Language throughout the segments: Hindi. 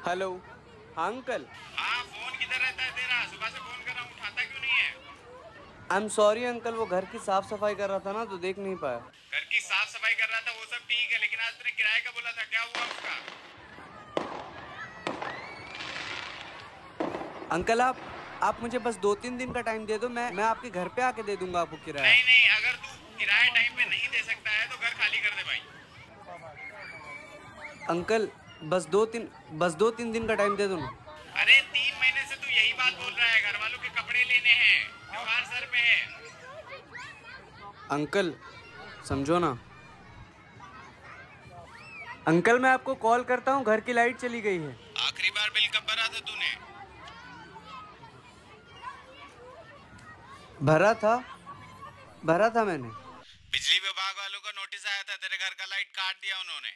हेलो। हाँ अंकल। हाँ, फोन किधर रहता है तेरा? सुबह से फोन कर रहा हूँ, उठाता क्यों नहीं है? आई एम सॉरी अंकल, वो घर की साफ सफाई कर रहा था ना तो देख नहीं पाया। घर की साफ सफाई कर रहा था वो सब ठीक है, लेकिन आज तूने किराए का बोला था, क्या हुआ उसका? अंकल आप मुझे बस 2-3 दिन का टाइम दे दो, मैं आपके घर पे आके दे दूंगा आपको किराया। नहीं नहीं, अगर तू किराया टाइम पे नहीं दे सकता है तो घर खाली कर दे भाई। अंकल बस दो तीन दिन का टाइम दे दो ना। अरे 3 महीने से तू यही बात बोल रहा है, घर वालों के कपड़े लेने हैं, त्योहार सर पे है। अंकल समझो ना। अंकल मैं आपको कॉल करता हूँ, घर की लाइट चली गई है। आखिरी बार बिल कब भरा था तूने? भरा था मैंने। बिजली विभाग वालों का नोटिस आया था, तेरे घर का लाइट काट दिया उन्होंने।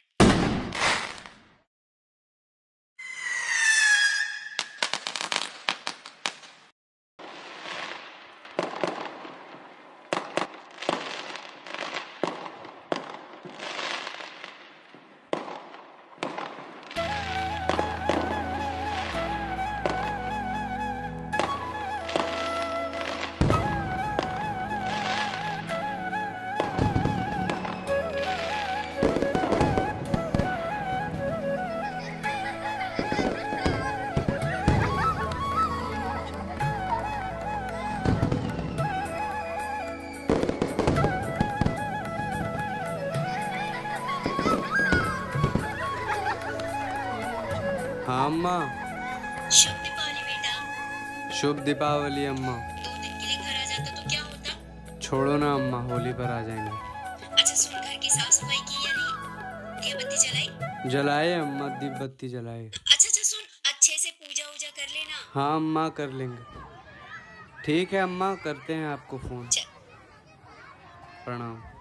हाँ अम्मा। शुभ दीपावली बेटा। शुभ दीपावली अम्मा। 2 दिन के लिए घर आ जाता तो क्या होता? छोड़ो ना अम्मा, होली पर आ जाएंगे। अच्छा सुन, घर की साफ सफाई की या नहीं? दिया बत्ती जलाई? जलाए अम्मा, दीप बत्ती जलाए। अच्छा सुन, अच्छे से पूजा वूजा कर लेना। हाँ अम्मा कर लेंगे। ठीक है अम्मा, करते हैं आपको फोन। चल। प्रणाम।